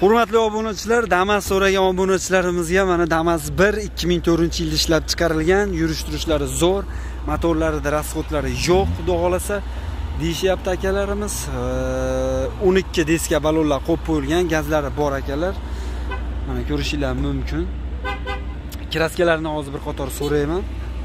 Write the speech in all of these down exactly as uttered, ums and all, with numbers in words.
Hurmatli obunachilar, Damas so'ragan obunachilarimizga mana Damas bir ikki ming to'rtinchi yilda ishlab chiqarilgan, yurish turishlari zo'r, motorlarida rasxodlari yo'q, xudo xolasa deyishyapti akalarimiz. o'n ikki diska balonlar qo'yib qo'yilgan, gazlari bor akalar. Mana ko'rishingiz mumkin. Kraskalarni hozir bir qator so'rayman.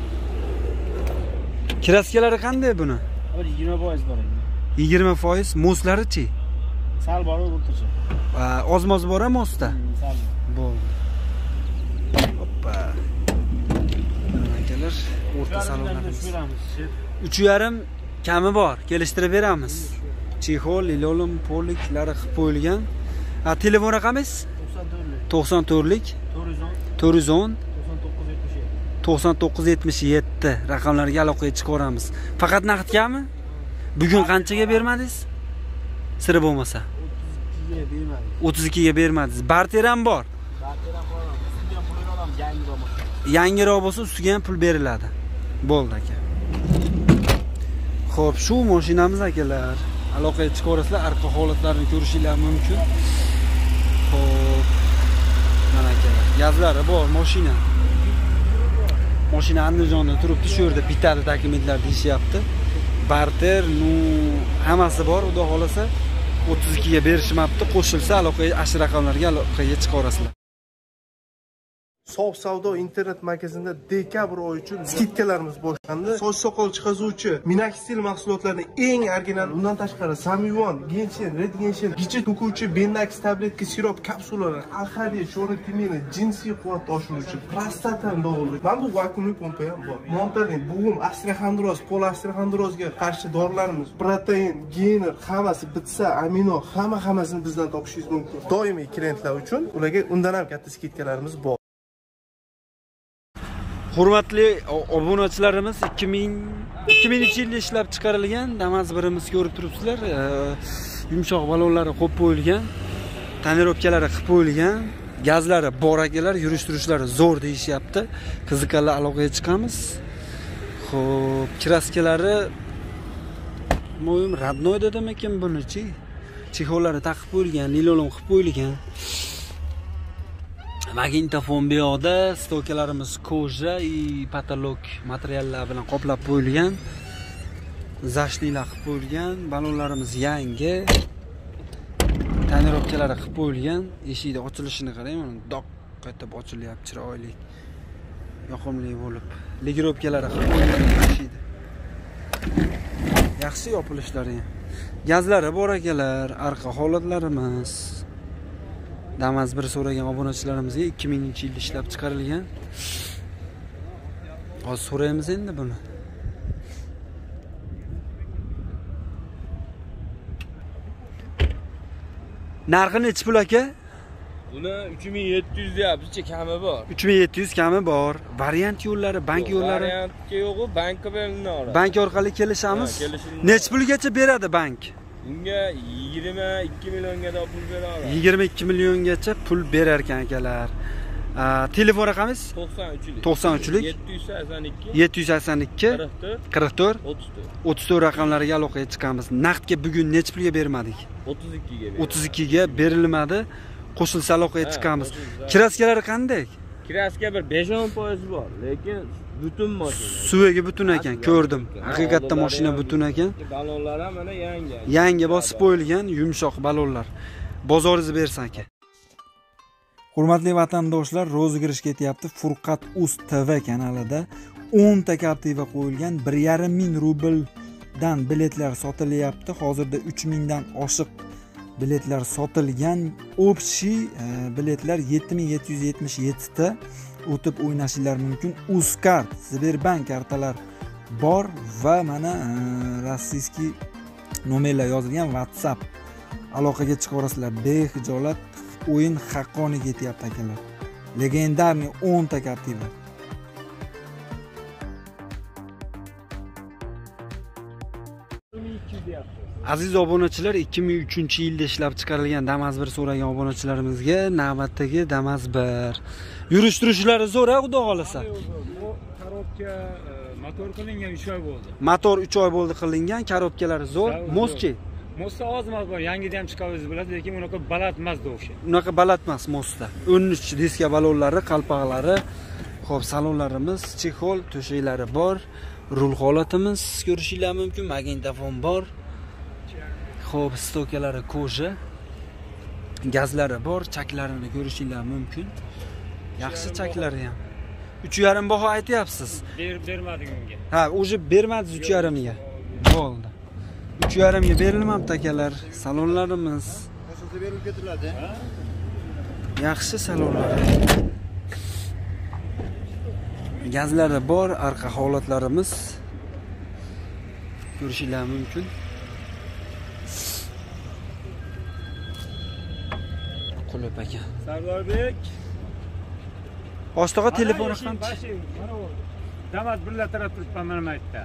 Kraskalari qanday buni? yigirma foiz bor endi. yigirma foiz, moslari-chi? Sal bor o'rtacha. Ozmoz bor ham mosda. Sal bor. Bo'ldi. Hoppa. Akalar, o'rta salonlarimiz. uch yarim kami bor, kelishtirib beramiz. Chexol, lilolum, poliklari qilib qo'yilgan. Ha, telefon raqamingiz? to'qson to'rtlik to'rt yuz o'n to'qson to'qqiz yetmish yetti raqamlarga aloqaga chiqaramiz. Faqat naqdgami? Bugun qanchaga bermadingiz? Siri bo'lmasa. o'ttiz ikkiga bermadingiz. Barter ham bor. Barter ham bor. Ustiga pul olamiz, yangiroq bo'lsa. Yangiroq bo'lsa ustiga ham pul beriladi. Bo'ldi aka. Xo'p, shu mashinamiz akalar. Aloqaga chiqarasizlar, orqa holatlarini ko'rishingiz mumkin. Xo'p. Mana akalar, gazlari bor mashina. Mashina Andijonda turibdi, shu yerda bitadi dokumentlar deyishyapti. Barter, nu hammasi bor, xudo xolasa o'ttiz ikkiga berishmabdi. Qo'shilsa aloqaga ashir raqamlarga aloqaga chiqarasizlar. Sof savdo internet magazinida dekabr oyi uchun skidkalarimiz boshlandi. Soch soqol chiqazuvchi Minaxstil mahsulotlarining eng original, undan tashqari Samyuan, Genshin, Red Genshin, gichi to'kuvchi Bendax tabletka sirop kapsulalar, Alhadiya, sho'ri timini, jinsiy quvvat oshiruvchi, prostatan dog'lik. Mana bu vakuumli pompa ham bor. Montaling, bug'um, osteoxondroz, polosteoxondrozga qarshi dorilarimiz, protein, gainer, hammasi bitsa, amino, hamma hammasini bizdan topishingiz mumkin. Doimiy klientlar uchun ularga undan ham katta skidkalarimiz bor. Hurmatli obunachilarimiz, ikki ming yilda ishlab chiqarilgan Damas birimiz ko'rib turibsizlar. Yumshoq balonlari qo'yib qo'yilgan, tonirovkalari qilib qo'yilgan, gazlari bor akalar, yurish turishlari zo'r deyishyapti. Qiziqarli aloqaga chiqamiz. Xo'p, kraskalari mo'yim radnoy dedimikin buni-chi? Chexollari taqib qo'yilgan, nilolon qilib qo'yilgan. Magnitofon bu yoqda, stokalarimiz koja и patolog materiallar bilan qoplab qo'yilgan. Zashlilar qilib qo'yilgan, balonlarimiz yangi. Tonirovkalari qilib qo'yilgan. Eshikda ochilishini qarang, mana doq qaytib ochilyapti, chiroyli. Yoqimli bo'lib. Ligirovkalari qilib qo'yilgan eshikda. Yaxshi yopilishlari. Gazlari bor akalar, orqa holatlarimiz. Damas bir so'ragan obunachilarimizga ikki minginchi yilda ishlab chiqarilgan. Hozir so'raymiz endi buni. Narxi necha pul aka? Buni uch ming yetti yuz deyapsiz, kami bor. uch ming yetti yuz kami bor. Variant yo'llari, bank yo'llari. Variantga yo'q, bankka beriladi. Bank orqali kelishamiz. Necha pulgacha beradi bank? Unga yigirma ikki millionga pul beradi. yigirma ikki milliongacha pul berar ekan akalar. Telefon raqamingiz? to'qson uchlik yetti yuz sakson ikki qirq to'rt o'ttiz to'rt raqamlariga aloqaga chiqamiz. Naqdga bugun necha pulga bermadik? o'ttiz ikkiga. o'ttiz ikkiga berilmadi. Qo'shilsa aloqaga chiqamiz. Kraskalari qanday? Kraska bir besh o'n foiz bor, lekin butun mashina. Suvagi butun ekan, ko'rdim. Haqiqatda mashina butun ekan. Balonlar ham mana yangi. Yangi bosib qo'yilgan yumshoq balonlar. Bozoringizni bersin aka. Hurmatli vatandoshlar, rozigirish ketyapti. Furqat Uz T V kanalida o'n ta Captiva qo'yilgan, bir yarim ming rubldan biletlar sotilyapti. Hozirda uch mingdan oshiq biletlar sotilgan. Общий biletlar yetti ming yetti yuz yetmish yetti ta. O'tib o'ynashinglar mumkin. Uzkart, Sberbank kartalar bor va mana rossiyskiy nomerlar yozilgan WhatsApp. Aloqaga chiqarasizlar. Behijolat o'yin haqqoniy ketyapti akalar. Legendarniy o'n ta Captiva. Aziz obunachilar, ikki ming uchinchi yilda ishlab chiqarilgan Damas bir so'ragan obunachilarimizga navbatdagi Damas bir. Yurish turishlari zo'r, xudo xolasa. Korobka motor qilingan uch oy bo'ldi. Motor uch oy bo'ldi qilingan, korobkalari zo'r. Moschi Mosta ozmas bor, yangida ham chiqaversiz bo'ladi, lekin unaqa baland emas o'sha. Unaqa baland emas Mosta. o'n uch diska balonlari, qalpoqlari, xo'p, salonlarimiz, chexol, to'shaklari bor. Rul holatimiz ko'rishinglar mumkin, magnitofon bor. Xo'p, stokalari koja. Gazlari bor, chaklarini ko'rishinglar mumkin. Yaxshi chaklari ham. uch yarim baho aytyapsiz. Berib bermadik unga. Ha, o'zi bermadingiz uch yarim ga. Bo'ldi. uch yarim ga berilmabdi akalar. Salonlarimiz Qo'shilsa berib ketiladi. yaxshi salonlar. Gazlari bor, arqa holatlarimiz ko'rishinglar mumkin. Qulluq aka. Sardorbek. Oshtaga telefon raqam. Damas birlar taraf turibman mana bu yerda.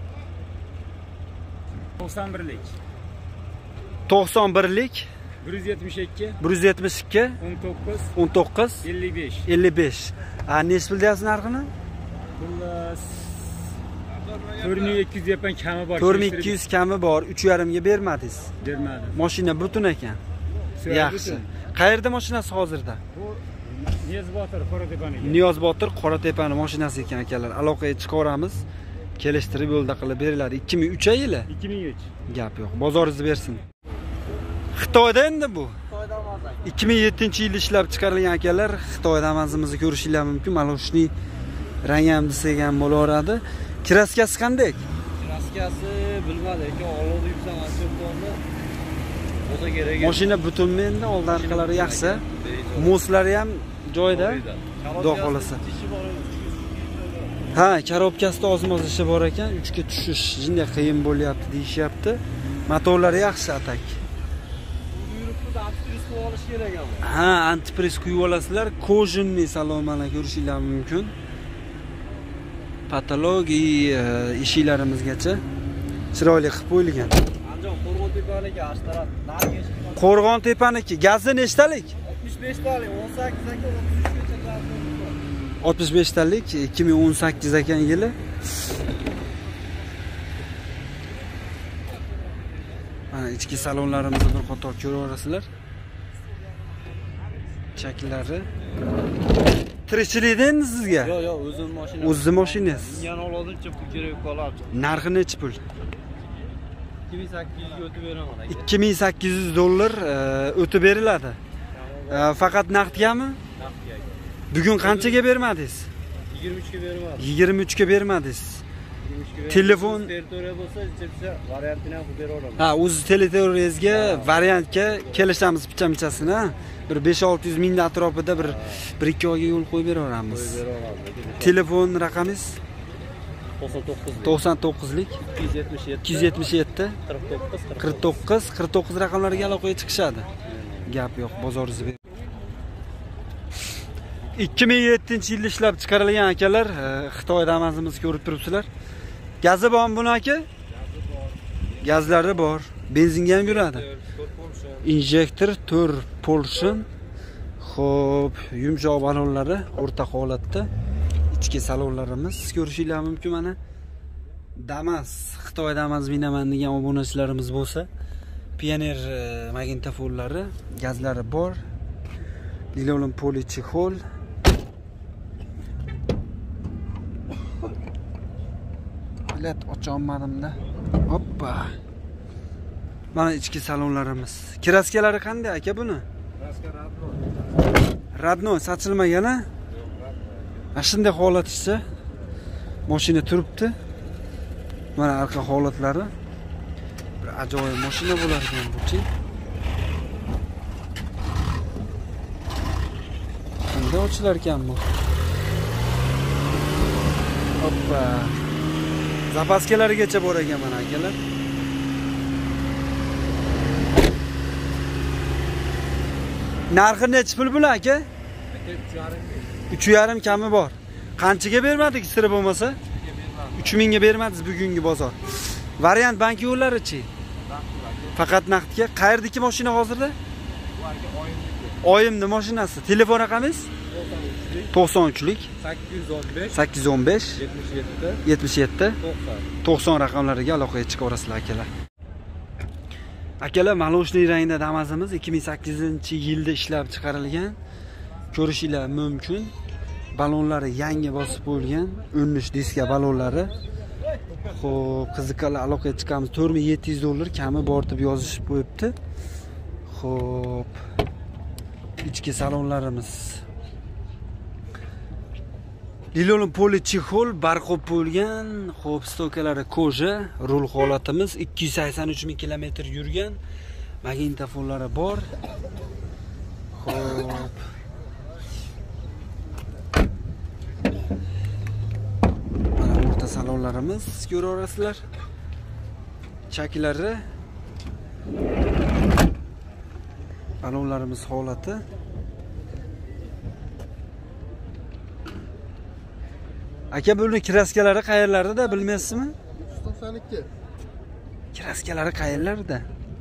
to'qson birlik. to'qson birlik bir yuz yetmish ikki bir yuz yetmish ikki o'n to'qqiz o'n to'qqiz ellik besh ellik besh. Ha, nechi pul deyapsiz narxini? Xullas to'rt ming ikki yuz yapan kami bor. to'rt ming ikki yuz kami bor. uch yarim ga bermadingiz. Bermadi. Mashina butun ekan. Yaxshi. Qayerda mashinasi hozirda? Bu Niyozbotir Qoratepaniga. Niyozbotir Qoratepani mashinasi ekan akalar. Aloqaga chiqaramiz. Kelishtirib yo'lda qilib beriladi. ikki ming uch yili? ikki ming uch. Gap yo'q. Bozoringizni bersin. Xitoyda endi bu. ikki ming yettinchi yilda ishlab chiqarilgan akalar. Xitoyda amazimizni ko'rishinglar mumkin. Mana shuni rangi ham degan bo'laveradi. Kraskasi qanday? Kraskasi bilmadim, lekin olovda yuksak asfaltni bo'lsa kerak. Mashina butunmi endi? Old orqalari yaxshi. Moslari ham joyida. Xudo xolasa. Ha, korobkasida ozmoz ishi bor ekan. uch ga tushish jinday qiyin bo'lyapti deyishyapti. Motorlari yaxshi atak. Ha, antipriz quyib olasizlar. Kojinli salon mana ko'rishinglar mumkin. Patologiya ishiklarimizgacha chiroyli qilib qo'yilgan. Andijon Qo'rg'ontepaniki ash taraf narigi eshik. Qo'rg'ontepaniki gazi nechtalik? oltmish besh talik, o'n sakkiz aka o'ttiz uch gacha gazi. oltmish besh talik, ikki ming o'n sakkiz ekan yili. Mana ichki salonlarimizni bir qator ko'raverasizlar. Chaklari. Tirikchilikda endi sizga? Yo'q, yo'q, o'zim mashina. O'zi mashinangiz. Yana ololguncha pul kerak qoladi. Narxi necha pul? ikki ming sakkiz yuz ga o'tib beraman aka. ikki ming sakkiz yuz dollar o'tib beriladi. Faqat naqdgami? Naqdga. Bugun qanchaga bermadingiz? yigirma uch ga beraman. yigirma uch ga bermadingiz. Telefon territoriya bo'lsa, ichsa variantini ham qilib beraveraman. ha, o'z territoriyangizga variantga kelishamiz picha-pichasini. Bir besh olti yuz ming atrofida bir bir ikki oyga yo'l qo'yib beraveramiz. Telefon raqamingiz? to'qson to'qqizlik ikki yuz yetmish yetti qirq to'qqiz qirq to'qqiz raqamlariga aloqaga chiqishadi. Gap yo'q, bozoringizni ber. ikki ming yettinchi yilda ishlab chiqarilgan akalar, Xitoyda amazimizni ko'rib turibsizlar. Gazi bormi buni aka? Gazlari bor. Benzinga ham yuradi. Injektor to'rt Polshin. Xo'p, yumshoq balonlari o'rta holatda. Ichki salonlarimiz ko'rishinglar mumkin mana. Damas, Xitoyda Damas binaman degan obunachilarimiz bo'lsa, Pioneer magnitofonlari, gazlari bor. Linoleum polichexol. Bilet ocholmadim-da. Hoppa. Mana ichki salonlarimiz. Kraskalari qanday aka buni? Kraska radno. Radno sochilmagan-a? Mana shunday holatda mashina turibdi. Mana arqa holatlari. Bir ajoyib mashina bo'lar ekan bu-chi. Qanday ochilar ekan bu? Hoppa. Zapaskalarigacha bor ekan mana akalar. Narxi necha pul bular aka? uch yarim kami bor. Qanchaga bermadik sira bo'lmasa? uch ming ga bermadingiz bugungi bozor. Variant bank yo'llari-chi? Faqat naqdga. Qayerdagi mashina hozirda? Oyimning mashinasi. Telefon raqamingiz? to'qson uchlik sakkiz yuz o'n besh yetmish yetti to'qson raqamlariga aloqaga chiqaverasizlar akalar. Akalar, maloshniy rangda Damas'imiz ikki ming sakkizinchi yilda ishlab chiqarilgan. Ko'rishingiz mumkin. Balonlari yangi bosib qo'yilgan, o'n uch diska balonlari. Xo'p, qiziqarli aloqaga chiqamiz. to'rt ming yetti yuz dollar kami bor deb yozishib qo'yibdi. Xo'p. Ichki salonlarimiz. Lilolum poli chexol barqob qo'yilgan. Xo'p, stokalari koja, rul holatimiz ikki yuz sakson uch ming kilometr yurgan. Magnitofonlari bor. Xo'p. Mana o'rta salonlarimiz ko'raverasizlar. Chaklari. Balonlarimiz holati. Aka, buni kraskalari qayerlarda bilmaysizmi? to'qson ikki. Kraskalari qayerlarda?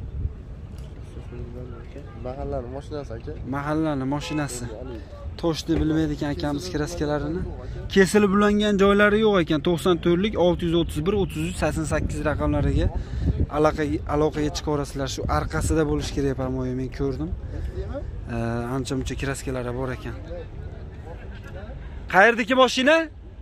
Mahallani mashinasi aka. Mahallani mashinasi. Toshni bilmaydi ekan akamiz kraskalarini. Kesilib ulangan joylari yo'q ekan. to'qson to'rtlik olti yuz o'ttiz bir o'ttiz uch sakson sakkiz raqamlariga aloqaga aloqaga chiqaverasizlar. Shu orqasida bo'lish kerak, pamoyi men ko'rdim. Ancha muncha kraskalari bor ekan. Qayerdagi mashina?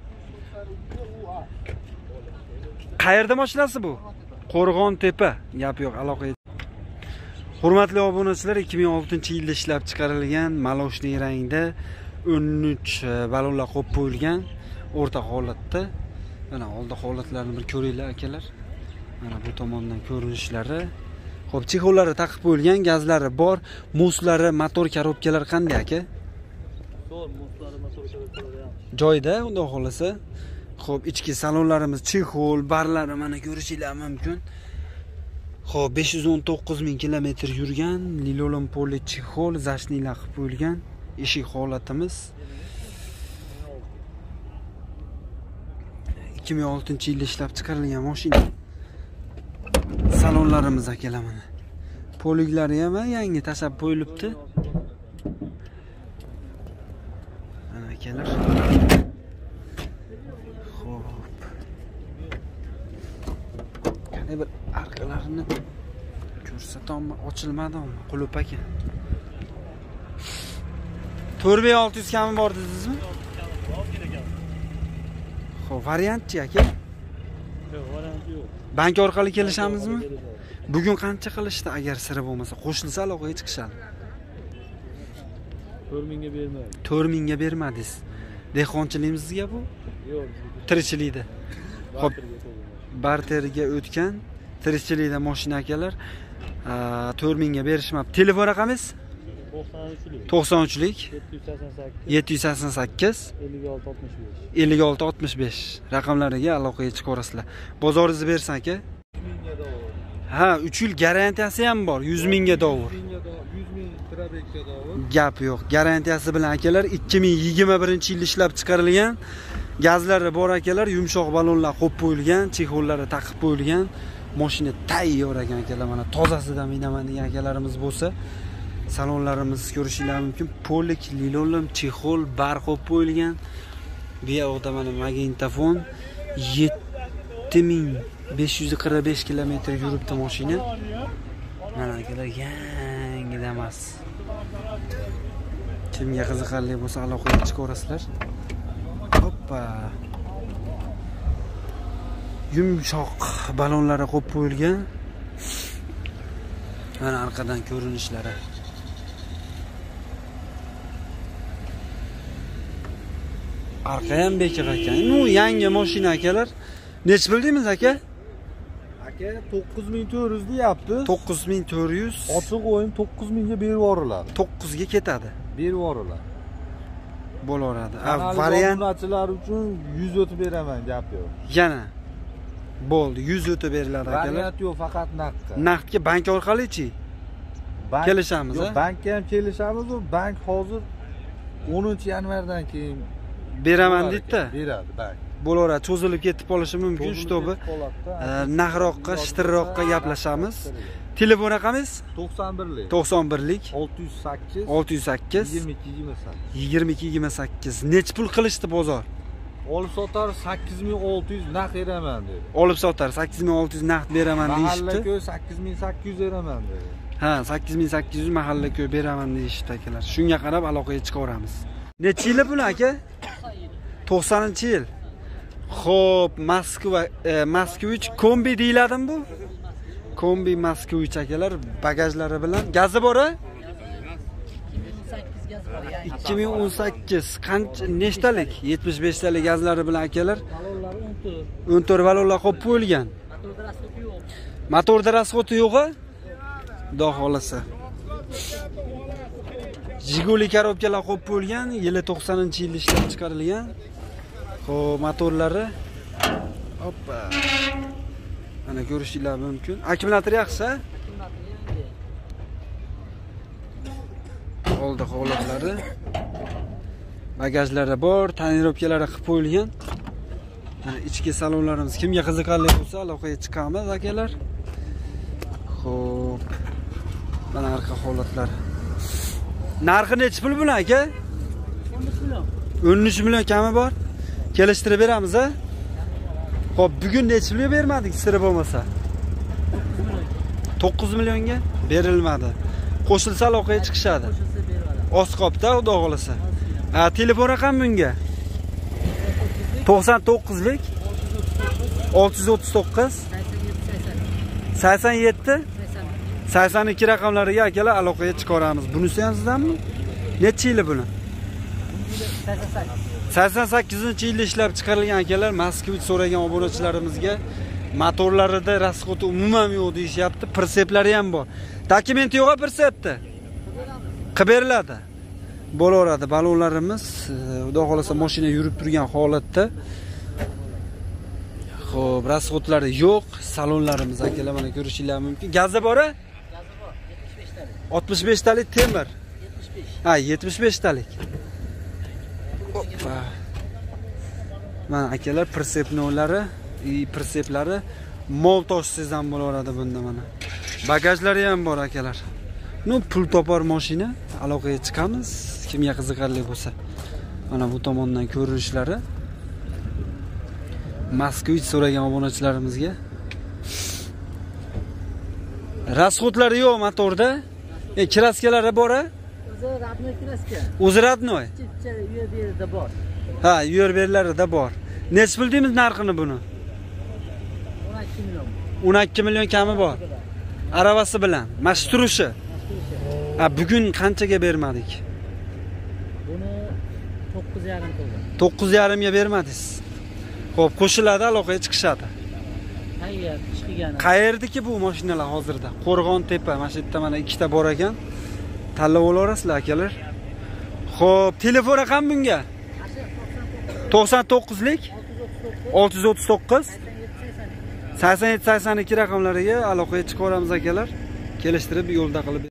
Qayerda mashinasi bu? Qo'rg'on tepa. Gap yo'q, aloqaga. Hurmatli obunachilar, ikki ming oltinchi yilda ishlab chiqarilgan maloshniy rangda o'n uch balonlar qo'yib qo'yilgan o'rta holatda. Mana oldi holatlarini bir ko'ringlar akalar. Mana bu tomondan ko'rinishlari. Xo'p, chexollari taqib qo'yilgan, gazlari bor, muslari, motor korobkalari qanday aka? Zo'r, muslari, motor korobkalari ham joyda, unda xolasa. Xo'p, ichki salonlarimiz chexol, barlari mana ko'rishingiz mumkin. Xo'p, besh yuz o'n to'qqiz ming kilometr yurgan, lilolum poli chexol, zashniylar qilib qo'yilgan. Eshik holatimiz. ikki ming oltinchi yilda ishlab chiqarilgan mashina. Salonlarimiz akalar mana. Poliglari ham yangi tashlab qo'yilibdi. Mana akalar. Bir arqalarini ko'rsatammi, ochilmadimi? Qulub ekan. to'rt ming olti yuz kami bor dedingizmi? Xo'p, variantchi aka? yo'q, variant yo'q. Bank orqali kelishamizmi? Bugun qancha qilishdi agar siri bo'lmasa, qo'shilsa aloqaga chiqishadi. to'rt mingga bermaydi. to'rt mingga bermadingiz. Dehqonchiligimizga bu? Yo'q. Tirikchilikda. Xo'p, barterga o'tgan tirikchilikda mashina akalar to'rt mingga berishmabdi. Telefon raqamingiz? to'qson uchlik yetti yuz sakson sakkiz ellik olti oltmish besh raqamlariga aloqaga chiqaverasizlar. Bozoringizni bersin aka. Ha, uch yil garantiyasi ham bor, yuz mingga dovur. yuz ming probekka dovur. Gap yo'q. Garantiyasi bilan akalar ikki ming yigirma birinchi yilda ishlab chiqarilgan. Gazlari bor akalar, yumshoq balonlar qo'yib qo'yilgan, chexollari taqib qo'yilgan. Mashina tayyor ekan akalar, mana tozasidan minaman degan akalarimiz bo'lsa, salonlarimiz ko'rishingiz mumkin. Polik, lilolum, chexol, bar qo'yib qo'yilgan. Bu yoqda mana magnitofon yetti ming besh yuz qirq besh kilometr yuribdi mashina. Mana akalar, yangi Damas. Kimga qiziqarli bo'lsa aloqaga chiqaverasizlar. Hoppa. Yumshoq balonlari qo'yib qo'yilgan. Mana orqadan ko'rinishlari. Arqa ham bekor ekan. Nu yangi mashina akalar. Nech bildingiz aka? Aka to'qqiz ming to'rt yuz deyapti. to'qqiz ming to'rt yuz. Ochiq o'yin to'qqiz mingga berib yuboriladi. to'qqiz ga ketadi. Berib yuboriladi. Bo'laveradi. Variantchilar uchun yuz o'tib beraman, gap yo'q. Yana bo'ldi, yuz o'tib beriladi akalar. Variant yo'q, faqat naqdga. Naqdga bank orqali-chi? Kelishamiz, ha? Bankka ham kelishamiz, u bank hozir o'ninchi yanvardan keyin beraman deydi-da. Beradi bank. Bo'laveradi, cho'zilib ketib qolishi mumkin, shu to'bi. Naqroqqa, shitirroqqa gaplashamiz. Telefon raqamingiz? to'qson birlik to'qson birlik olti yuz sakkiz olti yuz sakkiz yigirma ikki yigirma sakkiz yigirma ikki yigirma sakkiz. Nech pul qilishdi bozor? olib sotar sakkiz ming olti yuz naqd beraman dedi. Olib sotar sakkiz ming olti yuz naqd beraman deyishdi. Mahalla ko'y sakkiz ming sakkiz yuz beraman dedi. Ha, sakkiz ming sakkiz yuz mahalla ko'y beraman deyishdi akalar. Shunga qarab aloqaga chiqaveramiz. Necha yil bu aka? to'qsoninchi yil. Xo'p, Moskva, e, Moskvich kombi deyiladimi bu? Kombi Moskvich akalar, bagajlari bilan gazi bor-a? ikki ming o'n sakkiz qancha nechtalik? yetmish besh talik gazlari bilan akalar. o'n to'rt valonlar qo'yib qo'yilgan. Motorda rasxoti yo'q-a? Xudo xolasa. Jiguli korobkalar qo'yib qo'yilgan, yili to'qsoninchi yilda ishlab chiqarilgan. Xo'p, motorlari. Hoppa. Mana ko'rishingiz mumkin. Akkumulyator yaxshi, ha? Oldi holatlari. Bagajlari bor, tonirovkalari qilib qo'yilgan. Mana ichki salonlarimiz kimga qiziqarli bo'lsa, aloqaga chiqamiz akalar. Xo'p. Mana arqa holatlari. Narxi necha pul bular aka? o'n uch million kami bor. Kelishtirib beramiz, ha? Xo'p, bugun necha pulga bermadik, siri bo'lmasa? to'qqiz millionga berilmadi. Qo'shilsa aloqaga chiqishadi. Oz qopda, xudo xolasa. Ha, telefon raqam bunga. to'qson to'qqizlik olti yuz o'ttiz to'qqiz sakson yetti sakson ikki raqamlariga akalar aloqaga chiqaramiz. Bunisi ham sizdanmi? Necha yili buni? sakson sakkizinchi yilda ishlab chiqarilgan akalar. Moskvich so'ragan obunachilarimizga motorlarida rasxoti umuman yo'q deyishyapti. Pritseplar ham bor. Dokumenti yo'q-a pritsepda? Qilib beriladi. Bo'laveradi. Balonlarimiz, xudo xolasa mashina yurib turgan holatda. Xo'p, rasxotlari yo'q. Salonlarimiz akalar mana ko'rishingiz mumkin. Gazi bor-a? Gazi bor. yetmish besh talik. oltmish besh talik temir. yetmish besh. Ha, yetmish besh talik. Hoppa. Mana akalar pritsepnolari, pritseplari mol toshsiz ham bo'laveradi bunda mana. Bagajlari ham bor akalar. Nu pul topar mashina, aloqaga chiqamiz. Kimga qiziqarli bo'lsa. Mana bu tomondan ko'rinishlari. Moskvich so'ragan obunachilarimizga. Rasxotlari yo'q motorda. E, kraskalari bor-a? O'zi radnoy kraska. O'zi radnoy. Chicha yer berida bor. Ha, yer berlarida bor. Necha pul deymiz narxini buni? o'n ikki million. o'n ikki million kami bor. Aravasi bilan, mashturishi. Ha, bugun qanchaga bermadik? Buni to'qqiz yarim to'la. to'qqiz yarim ga bermadingiz. Xo'p, qo'shiladi, aloqaga chiqishadi. Qayyer chiqgan. Qayerdiki bu mashinalar hozirda? Qo'rg'on tepa, mana shu yerda mana ikkita bor ekan. Tanlab olasizlar akalar. Xo'p, telefon raqam bunga? to'qson to'qqizlik olti yuz o'ttiz to'qqiz sakson yetti sakson ikki raqamlariga aloqaga chiqaveramiz akalar. Kelishtirib yo'lda qilib